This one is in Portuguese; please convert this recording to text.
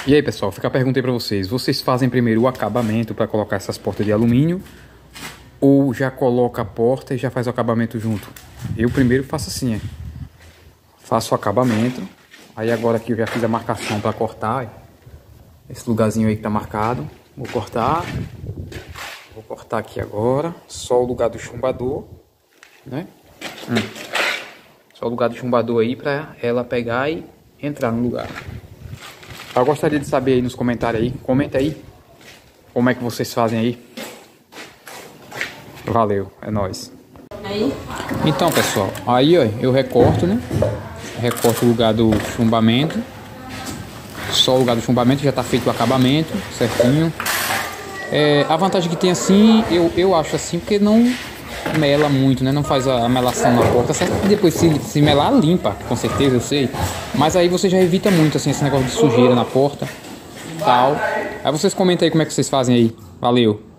E aí, pessoal, fica a pergunta aí pra vocês. Vocês fazem primeiro o acabamento para colocar essas portas de alumínio ou já coloca a porta e já faz o acabamento junto? Eu primeiro faço assim, faço o acabamento. Aí agora aqui eu já fiz a marcação para cortar. Esse lugarzinho aí que tá marcado. Vou cortar. Vou cortar aqui agora. Só o lugar do chumbador, né? Só o lugar do chumbador aí para ela pegar e entrar no lugar. Eu gostaria de saber aí nos comentários aí. Comenta aí como é que vocês fazem aí. Valeu, é nóis. Então, pessoal, aí ó, eu recorto, né? Recorto o lugar do chumbamento. Só o lugar do chumbamento, já tá feito o acabamento certinho. A vantagem que tem assim, eu acho assim, porque não mela muito, né? Não faz a melação na porta, certo? Que depois se melar, limpa, com certeza, eu sei. Mas aí você já evita muito, assim, esse negócio de sujeira na porta, tal. Aí vocês comentam aí como é que vocês fazem aí. Valeu!